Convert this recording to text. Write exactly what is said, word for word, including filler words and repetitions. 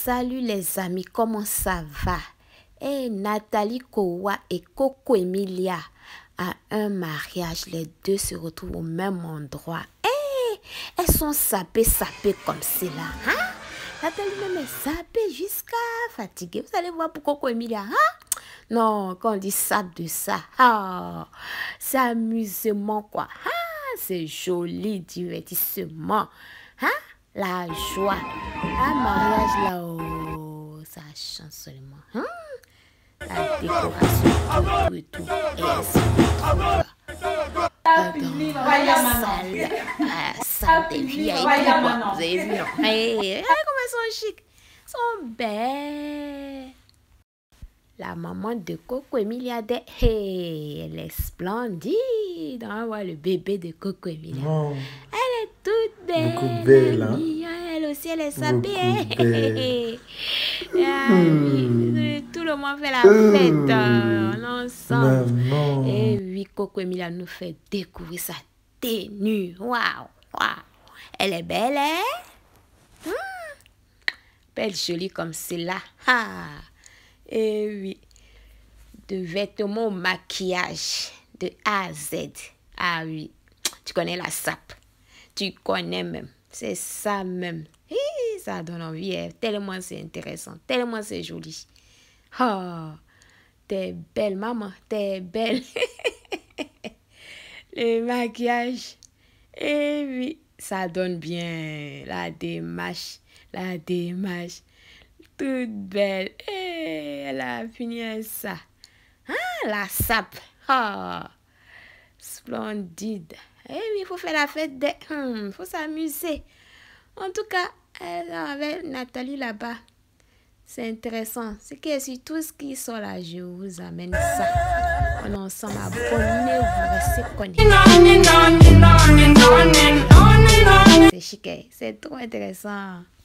Salut les amis, comment ça va? Et Nathalie Kowa et Coco Emilia à un mariage, les deux se retrouvent au même endroit. Et elles sont sapées, sapées comme cela. Hein? Nathalie même est sapée jusqu'à fatiguée. Vous allez voir pour Coco Emilia. Hein? Non, quand on dit sape de ça, ah, c'est amusement quoi. Ah, c'est joli, divertissement. Hein? La joie. Un mariage là, oh, ça change seulement. Hein? La décoration, tout, tout et tout. Et ainsi de salle, la salle des V I P, quoi. Vous avez vu, non? Hey, comment elles sont chic. Elles sont belles. La maman de Coco Emilia, hey, elle est splendide. On va voir le bébé de Coco Emilia. Oh. Elle est toute belle. Beaucoup belle, hein? Elle aussi, elle est sapée. Ah, hmm. Oui, tout le monde fait la fête mmh. ensemble. Maman. Et oui, Coco Emilia nous fait découvrir sa tenue. Waouh, waouh. Elle est belle, hein? Mmh. Belle, jolie comme celle-là. Ah. Et oui, de vêtements au maquillage, de A à Z. Ah oui, tu connais la sape. Tu connais même. C'est ça même. Hi, ça donne envie. Hein. Tellement c'est intéressant. Tellement c'est joli. Oh, t'es belle, maman. T'es belle. Le maquillage. Et oui, ça donne bien. La démarche. La démarche. Toute belle. Et elle a fini ça. Ah, la sape. Oh, splendide. Eh oui, il faut faire la fête. Il hum, faut s'amuser. En tout cas, elle avait Nathalie là-bas. C'est intéressant. C'est que sur tout ce qui sort là, je vous amène ça. On est ensemble. Abonnez-vous, restez connectés. C'est chic. C'est trop intéressant.